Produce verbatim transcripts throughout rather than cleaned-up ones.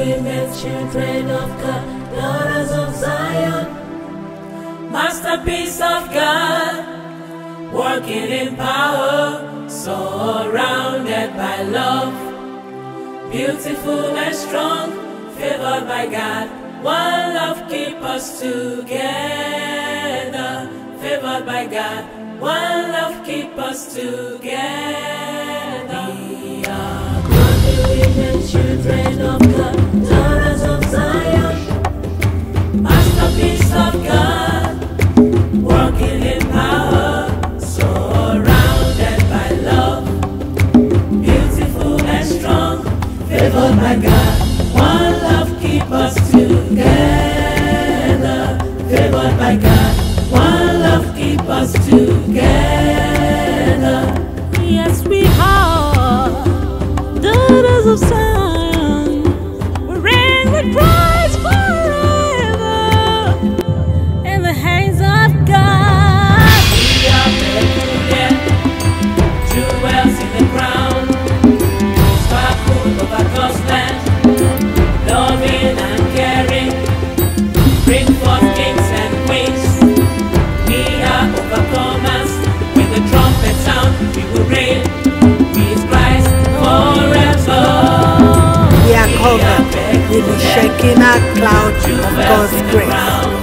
women, children of God, daughters of Zion, masterpiece of God, working in power, surrounded by love, beautiful and strong, favored by God. One love keep us together, favored by God. One love keep us together. We are God-believing children of God, daughters of Zion, masterpiece of God, working in power, surrounded by love, beautiful and strong, favored by God. One love keep us together, favored by God. One love keep us together. Yes, we are daughters of Zion. We reign with Christ forever in the hands of God. We are peculiar, jewels in the crown, sparkle over God's land, loving and caring, bring forth kings and queens. We are overcomers. When the trumpet sound, we will reign with Christ forever. We are covered with the Shekinah cloud of God's grace.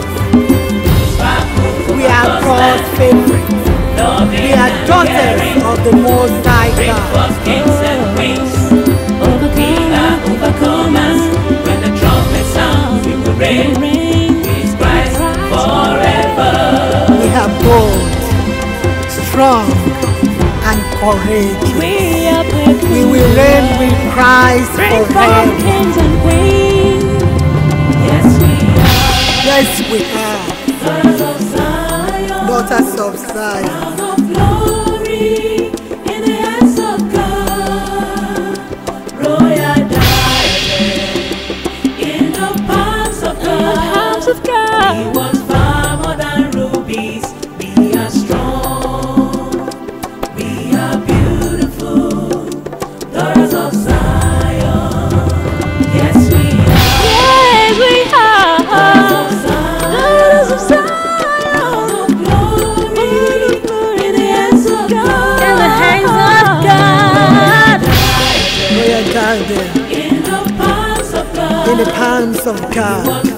We are God's favorite. We are daughters of the Most High God. Kings and queens. We are overcomers. When the trumpet sound, we will reign with Christ forever. We are bold, strong, and courageous. We are peculiar. We will reign with Christ Reign from forever. kings and queens. Yes, we are. Yes, we are Daughters of Zion, daughters of Zion. crown of glory in the hands of God, royal diadem in the palms of In the God. hands of He God. was far more than rubies. We are strong, we are beautiful, daughters of Zion. Yes, we are. Yes, we are Daughters of daughters of Zion. Zion. Of glory in the hands of God. In the hands of God. Royal garden In the palms of God. in the palms of God. Was